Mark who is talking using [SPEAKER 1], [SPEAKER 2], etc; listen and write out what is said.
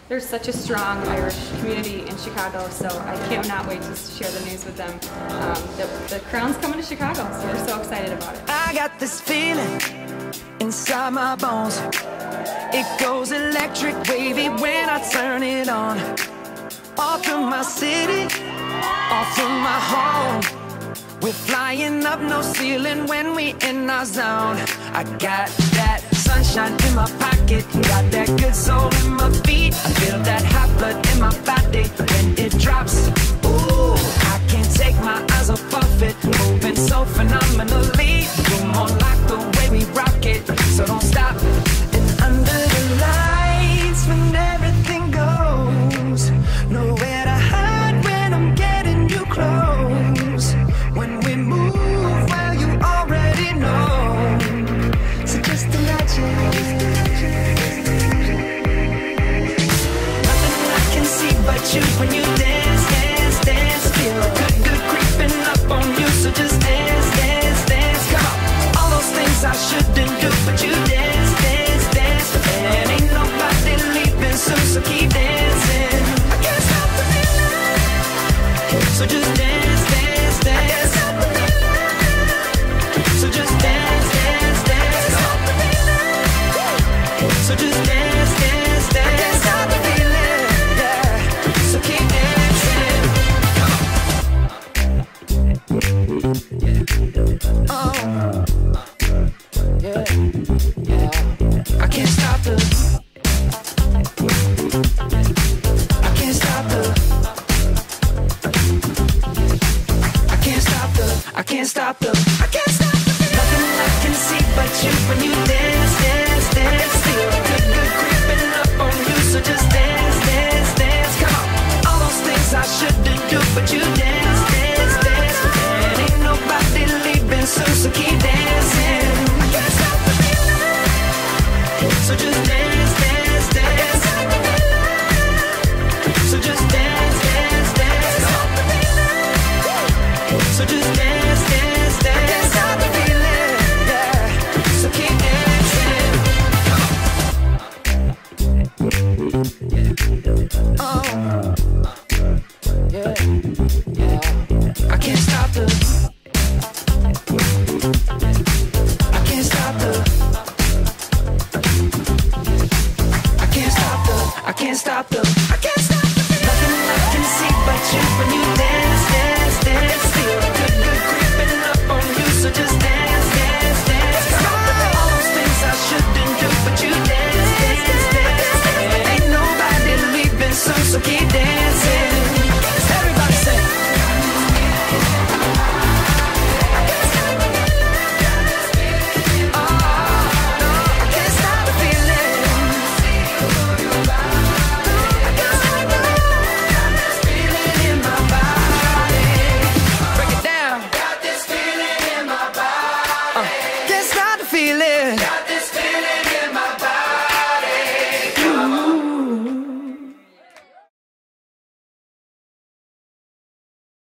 [SPEAKER 1] there's such a strong Irish community in Chicago, so I cannot wait to share the news with them. The Crown's coming to Chicago, so we're so excited about it.
[SPEAKER 2] I got this feeling inside my bones. It goes electric wavy when I turn it on. All through my city, all through my home. We're flying up, no ceiling when we in our zone. I got that sunshine in my pocket, got that good soul in my feet. I feel that hot blood in my body when it drops. Ooh, I can't take my eyes off of it, moving so phenomenally. You're more like the way we rock it, so don't stop. And under the lights when everything goes, nowhere to hide when I'm getting you close. When we move, well, you already know. So just imagine. Nothing I can see but you when you dance, dance, dance. Feel good, good creeping up on you. So just dance, dance, dance. Come on. All those things I shouldn't do, but you dance, dance, dance. And ain't nobody leaving soon, so keep dancing. I can't stop the feeling. So just dance, dance, dance. So just dance, dance, dance. So just dance, dance, dance. I can't stop the feeling, yeah. So keep dancing. Oh, yeah, yeah. I can't stop the. I can't stop the. I can't stop the. I can't stop the. I can't stop the. Nothing I can see but you when you dance, dance, dance. Feel good, good creeping up on you. So just dance, dance, dance. Come on. All those things I shouldn't do, but you dance, dance, dance. And ain't nobody leaving soon, so keep dancing. I can't stop the feeling. So just dance, dance, dance. So just dance, dance, dance. So just dance, dance, dance. I can't stop the feeling, yeah. So keep dancing. Oh, yeah, yeah. I can't stop the. I can't stop the. I can't stop the. I can't stop the. I can't stop the. Nothing I can see but you when you dance, dance, dance. Feel good, good creeping up on you. So just dance, dance, dance. All those things I shouldn't do, but you dance, dance, dance. Ain't nobody leaving soon, so keep dancing. Everybody say. Can't stop the feeling.